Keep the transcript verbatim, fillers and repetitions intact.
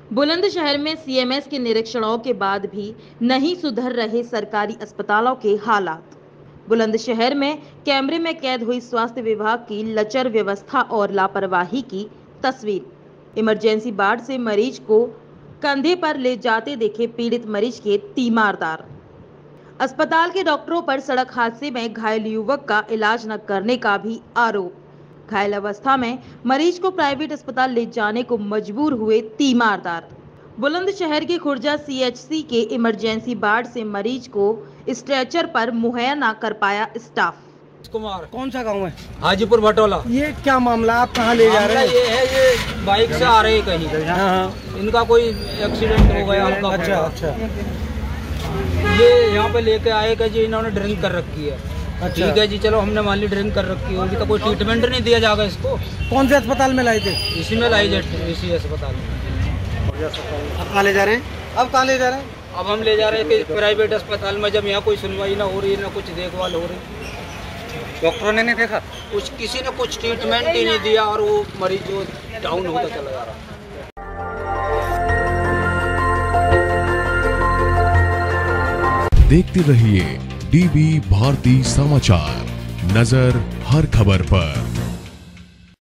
बुलंदशहर में सीएमएस के निरीक्षणों के बाद भी नहीं सुधर रहे सरकारी अस्पतालों के हालात। बुलंदशहर में कैमरे में कैद हुई स्वास्थ्य विभाग की लचर व्यवस्था और लापरवाही की तस्वीर। इमरजेंसी वार्ड से मरीज को कंधे पर ले जाते देखे पीड़ित मरीज के तीमारदार। अस्पताल के डॉक्टरों पर सड़क हादसे में घायल युवक का इलाज न करने का भी आरोप। घायल अवस्था में मरीज को प्राइवेट अस्पताल ले जाने को मजबूर हुए तीमारदार। बुलंदशहर के खुर्जा सीएचसी के इमरजेंसी वार्ड से मरीज को स्ट्रेचर पर मुहैया न कर पाया स्टाफ। कुमार। कौन सा गांव है? हाजीपुर भटोला। ये क्या मामला, आप कहाँ ले जा रहे हैं? ये है, ये बाइक से आ रहे हैं कहीं। हाँ। इनका कोई एक्सीडेंट हो गया हल्का। अच्छा अच्छा। ये यहाँ पे लेके आए कि जी इन्होंने ड्रिंक कर रखी है। अच्छा। ठीक है जी, चलो हमने मान ली ड्रिंक कर रखी है, तो कोई ट्रीटमेंट नहीं दिया जाएगा इसको। कौन से अस्पताल में लाए थे? इसी में लाई जाए, इसी अस्पताल में। अब कहाँ ले जा रहे हैं? अब कहाँ ले जा रहे हैं? अब हम ले जा रहे हैं कि प्राइवेट अस्पताल में, जब यहाँ कोई सुनवाई ना हो रही है, ना कुछ देखभाल हो रही। डॉक्टरों ने नहीं देखा कुछ, किसी ने कुछ ट्रीटमेंट ही नहीं दिया और वो मरीज जो डाउन होता चला जा रहा। देखते रहिए डीबी भारती समाचार, नजर हर खबर पर।